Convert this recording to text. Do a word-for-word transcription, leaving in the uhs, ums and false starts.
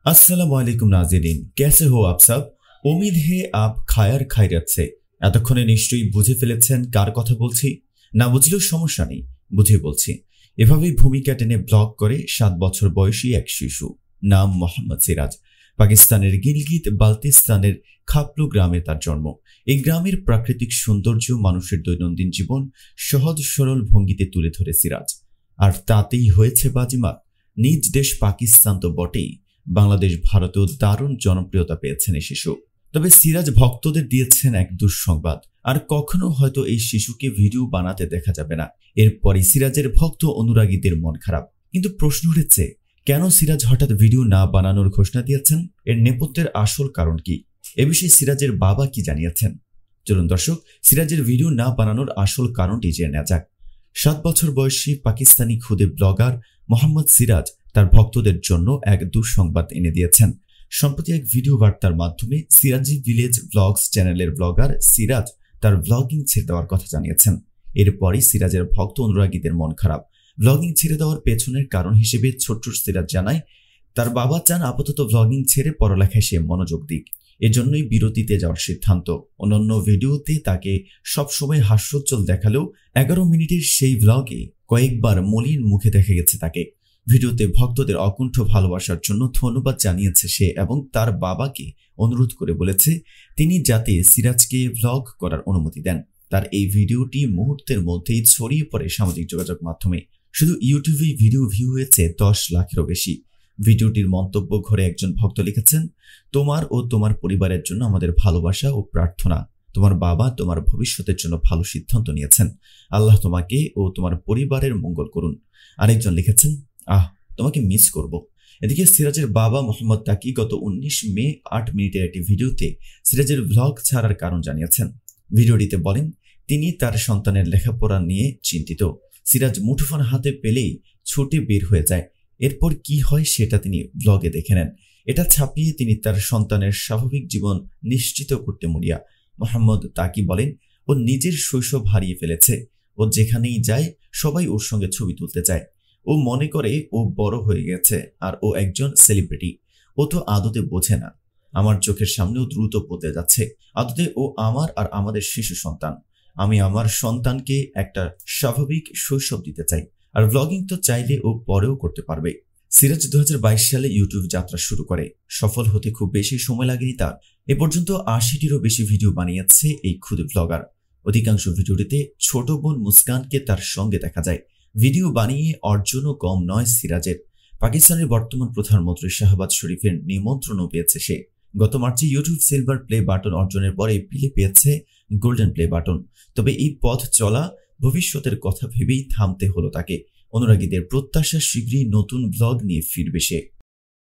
अस्सलाम वालेकुम नाज़रीन, कैसे हो आप सब? उम्मीद है आप खायर খায়রাত से এতক্ষণে নিশ্চয়ই বুঝে ফেলেছেন কার কথা বলছি। না বুঝলেও সমস্যা নেই, বুঝে বলছি। এভাবেই ভূমিকা টেনে ব্লগ করে সাত বছর বয়সী এক শিশু, নাম মোহাম্মদ সিরাজ। পাকিস্তানের গিলগিত বালতিস্তানের খাপলু গ্রামে তার জন্ম। এই গ্রামের প্রাকৃতিক সৌন্দর্য, মানুষের দৈনন্দিন জীবন সহজ সরল ভঙ্গিতে তুলে ধরে সিরাজ। আর তাতেই হয়েছে বাজিমাত। নিজ দেশ পাকিস্তান তো বটেই, বাংলাদেশ ভারতেও দারুণ জনপ্রিয়তা পেয়েছেন এই শিশু। তবে সিরাজ ভক্তদের দিয়েছেন এক দুঃসংবাদ, আর কখনো হয়তো এই শিশুকে ভিডিও বানাতে দেখা যাবে না। এরপরই সিরাজের ভক্ত অনুরাগীদের মন খারাপ। কিন্তু প্রশ্ন উঠেছে, কেন সিরাজ হঠাৎ ভিডিও না বানানোর ঘোষণা দিয়েছেন? এর নেপথ্যের আসল কারণ কি? এ বিষয়ে সিরাজের বাবা কি জানিয়েছেন? চলুন দর্শক, সিরাজের ভিডিও না বানানোর আসল কারণটি জেনে নেওয়া যাক। সাত বছর বয়সী পাকিস্তানি খুদে ব্লগার মোহাম্মদ সিরাজ তার ভক্তদের জন্য এক দুঃসংবাদ এনে দিয়েছেন। সম্প্রতি এক ভিডিও বার্তার মাধ্যমে সিরাজি ভিলেজ ব্লগস চ্যানেলের ব্লগার সিরাজ তার ব্লগিং ছেড়ে দেওয়ার কথা জানিয়েছেন। এরপরই সিরাজের ভক্ত অনুরাগীদের মন খারাপ। ব্লগিং ছেড়ে দেওয়ার পেছনের কারণ হিসেবে ছোট্ট সিরাজ জানায়, তার বাবা চান আপাতত ব্লগিং ছেড়ে পড়ালেখায় সে মনোযোগ দিক, এজন্যই বিরতিতে যাওয়ার সিদ্ধান্ত। অন্যান্য ভিডিওতে তাকে সবসময় হাস্যোজ্জ্বল দেখালেও এগারো মিনিটের সেই ব্লগে কয়েকবার মলিন মুখে দেখা গেছে তাকে। ভিডিওতে ভক্তদের অকুণ্ঠ ভালোবাসার জন্য ধন্যবাদ জানিয়েছে সে এবং তার বাবাকে অনুরোধ করে বলেছে তিনি যাতে সিরাজকে ব্লগ করার অনুমতি দেন। তার এই ভিডিওটি মুহূর্তের মধ্যেই ছড়িয়ে পড়ে সামাজিক যোগাযোগ মাধ্যমে। শুধু ইউটিউবে ভিডিও ভিউ হয়েছে দশ লাখেরও বেশি। ভিডিওটির মন্তব্য ঘরে একজন ভক্ত লিখেছেন, তোমার ও তোমার পরিবারের জন্য আমাদের ভালোবাসা ও প্রার্থনা। তোমার বাবা তোমার ভবিষ্যতের জন্য ভালো সিদ্ধান্ত নিয়েছেন। আল্লাহ তোমাকে ও তোমার পরিবারের মঙ্গল করুন। আরেকজন লিখেছেন, আহ তোমাকে মিস করব। এদিকে সিরাজের বাবা মোহাম্মদ তাকি গত উনিশ মে আট মিনিটের একটি ভিডিওতে সিরাজের ব্লগ ছাড়ার কারণ জানিয়েছেন। ভিডিওটিতে বলেন, তিনি তার সন্তানের লেখাপড়া নিয়ে চিন্তিত। সিরাজ মুঠোফোন হাতে পেলেই ছুটে বের হয়ে যায়। এরপর কি হয় সেটা তিনি ব্লগে দেখে নেন। এটা ছাপিয়ে তিনি তার সন্তানের স্বাভাবিক জীবন নিশ্চিত করতে মরিয়া। মোহাম্মদ তাকি বলেন, ও নিজের শৈশব হারিয়ে ফেলেছে। ও যেখানেই যায় সবাই ওর সঙ্গে ছবি তুলতে চায়। ও মনে করে ও বড় হয়ে গেছে আর ও একজন সেলিব্রিটি। ও তো আদতে বোঝে না। আমার চোখের সামনেও দ্রুত বদলে যাচ্ছে। আদতে ও আমার আর আমাদের শিশু সন্তান। আমি আমার সন্তানকে একটা স্বাভাবিক শৈশব দিতে চাই। আর ব্লগিং তো চাইলে ও পরেও করতে পারবে। সিরাজ দু হাজার বাইশ সালে ইউটিউব যাত্রা শুরু করে। সফল হতে খুব বেশি সময় লাগেনি তার। এ পর্যন্ত আশিটিরও বেশি ভিডিও বানিয়েছে এই ক্ষুদে ব্লগার। অধিকাংশ ভিডিওটিতে ছোট বোন মুস্কানকে তার সঙ্গে দেখা যায়। ভিডিও বানিয়ে অর্জনও কম নয় সিরাজের। পাকিস্তানের বর্তমান প্রধানমন্ত্রী শাহবাজ শরীফের নিমন্ত্রণও পেয়েছে সে। গত মার্চে ইউটিউব সিলভার প্লে বাটন অর্জনের পরে এপ্রিলে পেয়েছে গোল্ডেন প্লে বাটন। তবে এই পথ চলা ভবিষ্যতের কথা ভেবেই থামতে হলো তাকে। অনুরাগীদের প্রত্যাশা শীঘ্রই নতুন ব্লগ নিয়ে ফিরবে সে।